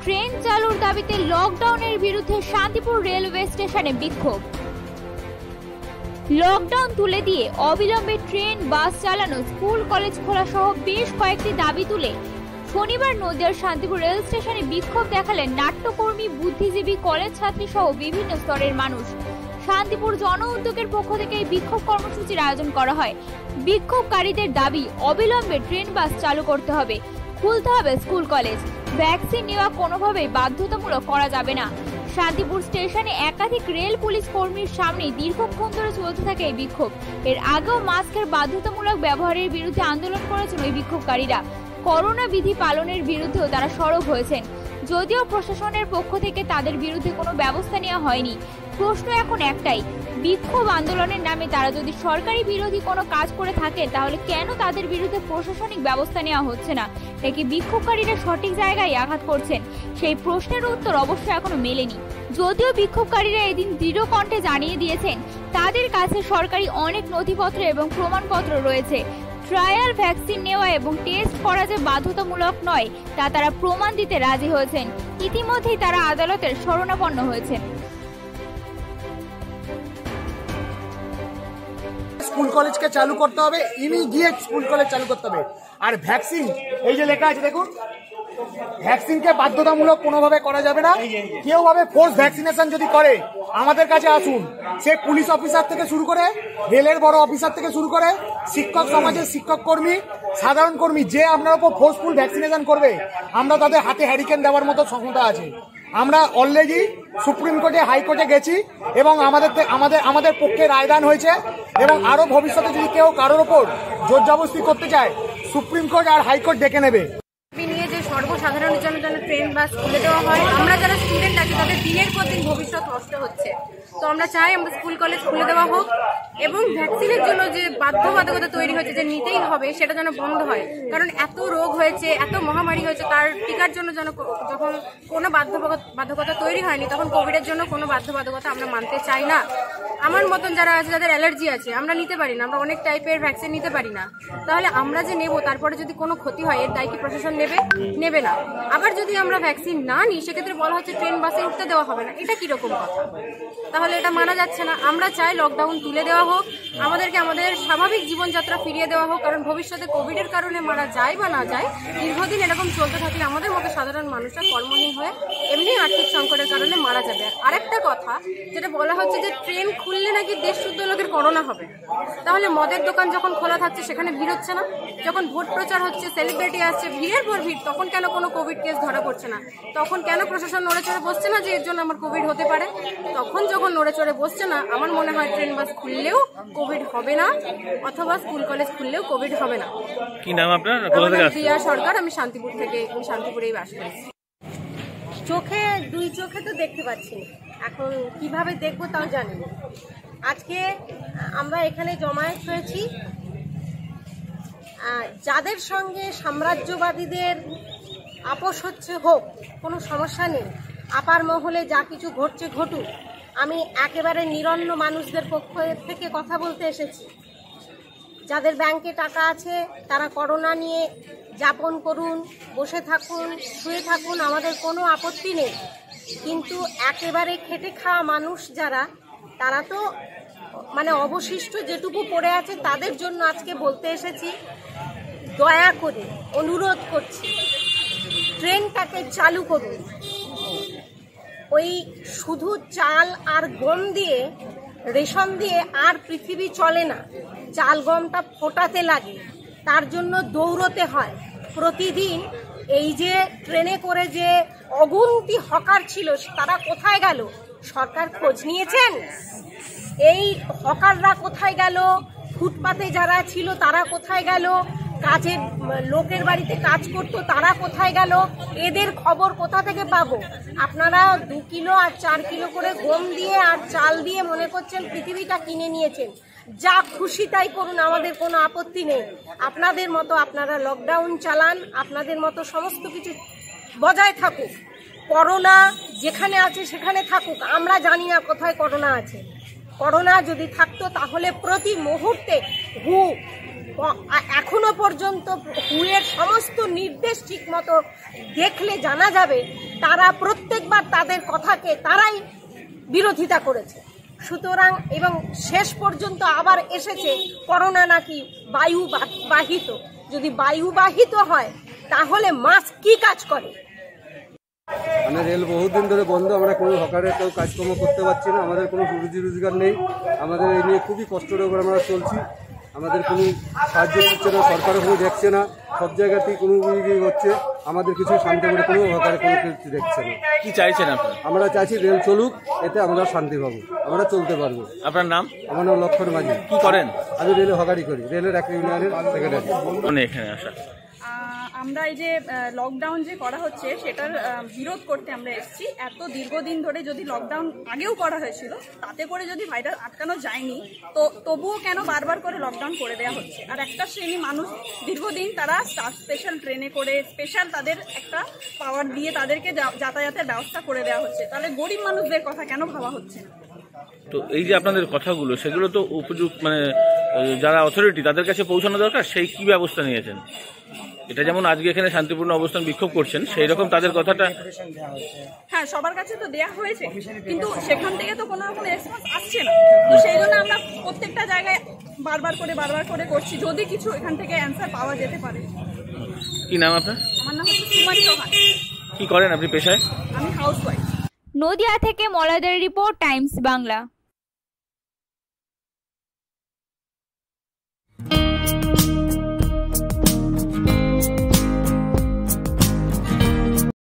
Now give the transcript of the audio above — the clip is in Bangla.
ট্রেন চালুর দাবিতে লকডাউনের বিরুদ্ধে শান্তিপুর রেলওয়ে স্টেশনে বিক্ষোভ। লকডাউন তুলে দিয়ে অবিলম্বে ট্রেন বাস চালানো, স্কুল কলেজ খোলা সহ বেশ কয়েকটি দাবি তুলে শনিবার নদিয়ার শান্তিপুর রেল স্টেশনে বিক্ষোভ দেখালেন নাট্যকর্মী, বুদ্ধিজীবী, কলেজ ছাত্রী সহ বিভিন্ন স্তরের মানুষ। শান্তিপুর জন উদ্যোগের পক্ষ থেকে এই বিক্ষোভ কর্মসূচির আয়োজন করা হয়। বিক্ষোভকারীদের দাবি, অবিলম্বে ট্রেন বাস চালু করতে হবে, খুলতে হবে স্কুল কলেজ, ভ্যাকসিন নেওয়া কোনোভাবেই বাধ্যতামূলক করা যাবে না। শান্তিপুর স্টেশনে একাধিক রেল পুলিশ কর্মীর সামনে দীর্ঘক্ষণ ধরে চলতে থাকে এই বিক্ষোভ। এর আগেও মাস্কের বাধ্যতামূলক ব্যবহারের বিরুদ্ধে আন্দোলন করেছেন ওই বিক্ষোভকারীরা। করোনা বিধি পালনের বিরুদ্ধেও তারা সরব হয়েছেন, যদিও প্রশাসনের পক্ষ থেকে তাদের বিরুদ্ধে কোনো ব্যবস্থা নেওয়া হয়নি। প্রশ্ন এখন একটাই, বিক্ষোভ আন্দোলনের নামে তারা যদি সরকারি বিরোধী কোনো কাজ করে থাকে, তাহলে কেন তাদের বিরুদ্ধে প্রশাসনিক ব্যবস্থা নেওয়া হচ্ছে না? নাকি বিক্ষোভকারীরা সঠিক জায়গায় আঘাত করছেন? সেই প্রশ্নের উত্তর অবশ্য এখনো মেলেনি। যদিও বিক্ষোভকারীরা এদিন দৃঢ় কণ্ঠে জানিয়ে দিয়েছেন তাদের কাছে সরকারি অনেক নথিপত্র এবং প্রমাণপত্র রয়েছে। ট্রায়াল ভ্যাকসিন নেওয়া এবং টেস্ট করা যে বাধ্যতামূলক নয় তা তারা প্রমাণ দিতে রাজি হয়েছেন। ইতিমধ্যেই তারা আদালতের শরণাপন্ন হয়েছেন। স্কুল কলেজকে চালু করতে হবে, ইমিডিয়েট স্কুল কলেজ চালু করতে হবে। আর ভ্যাকসিন, এই যে লেখা আছে দেখুন, ভ্যাকসিনকে বাধ্যতামূলক কোনোভাবে করা যাবে না। কেউ ভাবে ফোর্স ভ্যাকসিনেশন যদি করে, আমাদের কাছে আসুন। সে পুলিশ অফিসার থেকে শুরু করে, রেলের বড় অফিসার থেকে শুরু করে, শিক্ষক সমাজের শিক্ষক কর্মী, সাধারণ কর্মী, যে আপনার উপর ফোর্সফুল ভ্যাকসিনেশন করবে, আমরা তাদের হাতে হ্যারিকেন দেওয়ার মতো ক্ষমতা আছে। আমরা অলরেডি সুপ্রিম কোর্টে, হাইকোর্টে গেছি এবং আমাদের পক্ষে রায়দান হয়েছে। এবং আরো ভবিষ্যতে যদি কেউ কারোর ওপর জোর জবরদস্তি করতে চায়, সুপ্রিম কোর্ট আর হাইকোর্ট ডেকে নেবে। নিয়ে যে সর্বসাধারণের জন্য যেন ট্রেন বাস খুলে দেওয়া হয়, আমরা যারা স্টুডেন্ট আছি তাদের দিনের পর দিন ভবিষ্যৎ নষ্ট হচ্ছে। তো আমরা চাই আমরা স্কুল কলেজ খুলে দেওয়া হোক এবং ভ্যাকসিনের জন্য যে বাধ্যবাধকতা তৈরি হয়েছে যে নিতেই হবে, সেটা যেন বন্ধ হয়। কারণ এত রোগ হয়েছে, এত মহামারী হয়েছে, তার টিকার জন্য যেন যখন কোনো বাধ্যবাধকতা তৈরি হয়নি, তখন কোভিডের জন্য কোনো বাধ্যবাধকতা আমরা মানতে চাই না। আমার মতন যারা আছে, যাদের অ্যালার্জি আছে, আমরা নিতে পারি না, আমরা অনেক টাইপের ভ্যাকসিন নিতে পারি না। তাহলে আমরা যে নেব, তারপরে যদি কোনো ক্ষতি হয়, এর দায় কি প্রশাসন নেবে না? আবার যদি আমরা ভ্যাকসিন না নিই, সেক্ষেত্রে বলা হচ্ছে ট্রেন বাসে উঠতে দেওয়া হবে না। এটা কিরকম কথা? তাহলে এটা মানা যাচ্ছে না। আমরা চাই লকডাউন তুলে দেওয়া হোক, আমাদেরকে আমাদের স্বাভাবিক জীবনযাত্রা ফিরিয়ে দেওয়া হোক। কারণ ভবিষ্যতে কোভিডের কারণে মারা যায় বা না যায়, দীর্ঘদিন এরকম চলতে থাকলে আমাদের মতো সাধারণ মানুষরা কর্মহীন হয়ে এমনি আর্থিক সংকটের কারণে মারা যাবে। আরেকটা কথা যেটা বলা হচ্ছে যে ট্রেন খুললে নাকি 150 লোকের করোনা হবে। তাহলে মদের দোকান যখন খোলা থাকছে সেখানে ভিড় হচ্ছে না? যখন ভোট প্রচার হচ্ছে, সেলিব্রিটি আসছে, ভিড়ের পর ভিড়, তখন কেন কোনো কোভিড কেস ধরা পড়ছে না? তখন কেন প্রশাসন নড়ে চড়ে বসছে না যে এর জন্য আমার কোভিড হতে পারে? তখন যখন নড়ে চড়ে বসছে না, আমার মনে হয় ট্রেন বাস খুললেও কোভিড হবে না, অথবা স্কুল কলেজ খুললেও কোভিড হবে না। কি নাম আপনার? প্রিয়া সরকার, আমি শান্তিপুরেই বাস করি। দুই চোখে তো দেখতে পাচ্ছি, এখন কিভাবে দেখবো তাও জানি না। আজকে আমরা এখানে জমায়েত হয়েছি, যাদের সঙ্গে সাম্রাজ্যবাদীদের আপোষ হচ্ছে হোক, কোনো সমস্যা নেই, আপার মহলে যা কিছু ঘটছে ঘটুক। আমি একেবারে নিরন্ন মানুষদের পক্ষ থেকে কথা বলতে এসেছি। যাদের ব্যাংকে টাকা আছে তারা করোনা নিয়ে যাপন করুন, বসে থাকুন, শুয়ে থাকুন, আমাদের কোনো আপত্তি নেই। কিন্তু একেবারে খেটে খাওয়া মানুষ যারা, তারা তো মানে অবশিষ্ট যেটুকু পড়ে আছে, তাদের জন্য আজকে বলতে এসেছি, দয়া করে অনুরোধ করছি, ট্রেনটাকে চালু করুন। ওই শুধু চাল আর গম দিয়ে, রেশন দিয়ে আর পৃথিবী চলে না। চাল গমটা ফোটাতে লাগে, তার জন্য দৌড়তে হয় প্রতিদিন। এই যে ট্রেনে করে যে অগুন্তি হকার ছিল, তারা কোথায় গেল? সরকার খোঁজ নিয়েছেন? এই হকাররা কোথায় গেল? ফুটপাতে যারা ছিল তারা কোথায় গেল? কাজের লোকের বাড়িতে কাজ করতো তারা কোথায় গেল? এদের খবর কোথা থেকে পাবো? আপনারা 2 কিলো আর 4 কিলো করে গম দিয়ে আর চাল দিয়ে মনে করছেন পৃথিবীটা কিনে নিয়েছেন। যা খুশি তাই করুন, আমাদের কোনো আপত্তি নেই। আপনাদের মতো আপনারা লকডাউন চালান, আপনাদের মতো সমস্ত কিছু বজায় থাকুক। করোনা যেখানে আছে সেখানে থাকুক। আমরা জানি না কোথায় করোনা আছে। করোনা যদি থাকতো তাহলে প্রতি মুহূর্তে এখনো পর্যন্ত হুয়ের সমস্ত নির্দেশ ঠিকমতো দেখলে জানা যাবে তারা প্রত্যেকবার তাদের কথাকে তারাই বিরোধিতা করেছে। সুতরাং এবং শেষ পর্যন্ত আবার এসেছে করোনা নাকি বায়ুবাহিত। যদি বায়ুবাহিত হয় তাহলে মাস্ক কি কাজ করে? আমাদের রেল বহুদিন ধরে বন্ধ, আমরা কোনো হকারে কেউ কাজকর্ম করতে পারছি না, আমাদের কোনো রুজি রোজগার নেই, আমাদের এই নিয়ে খুবই কষ্টের উপর আমরা চলছি। আমাদের কোনো সাহায্য করছে না, সরকারও কোনো দেখছে না, সব জায়গাতেই কোনো হচ্ছে, আমাদের কিছু শান্তিপুরে কোনো হকারে কোনো কিছু দেখছে না। কি চাইছেন আপনি? আমরা চাইছি রেল চলুক, এতে আমরা শান্তি পাবো, আমরা চলতে পারবো। আপনার নাম? আমার নাম লক্ষণ মাঝি। কি করেন? আমি রেলে হকারি করি, রেলের এক ইউনিয়নের সেক্রেটারি। এখানে আসা আমরা এই যে লকডাউন যে করা হচ্ছে সেটার বিরোধ করতে আমরা এসেছি। এত দীর্ঘদিন ধরে যদি লকডাউন আগেও করা হয়েছিল, তাতে করে যদি ভাইরাস আটকানো যায়নি, তো তবুও কেন বারবার করে লকডাউন করে দেওয়া হচ্ছে? আর একটা শ্রেণী মানুষ দীর্ঘদিন তারা স্পেশাল ট্রেনে করে স্পেশাল তাদের একটা পাওয়ার দিয়ে তাদেরকে যাতায়াতের ব্যবস্থা করে দেওয়া হচ্ছে, তাহলে গরিব মানুষদের কথা কেন ভাবা হচ্ছে না? তো এই যে আপনাদের কথাগুলো, সেগুলো তো উপযুক্ত মানে যারা অথরিটি তাদের কাছে পৌঁছানো দরকার, সেই কি ব্যবস্থা নিয়েছেন? এটা যেমন আজকে এখানে শান্তিপূর্ণ অবস্থান বিক্ষোভ করছেন, সেই রকম তাদের কথাটা হ্যাঁ সবার কাছে তো দেয়া হয়েছে, কিন্তু সেখান থেকে তো কোনো রকম রেসপন্স আসছে না। তো সেই জন্য আমরা প্রত্যেকটা জায়গায় বারবার করে করছি, যদি কিছু এখান থেকে অ্যান্সার পাওয়া যেতে পারে। কি নাম আপনার? আমার নাম হচ্ছে সুমারি চৌহান। কি করেন আপনি পেশায়? আমি হাউসওয়াইফ। নদিয়া থেকে মলাদের রিপোর্ট, টাইমস বাংলা।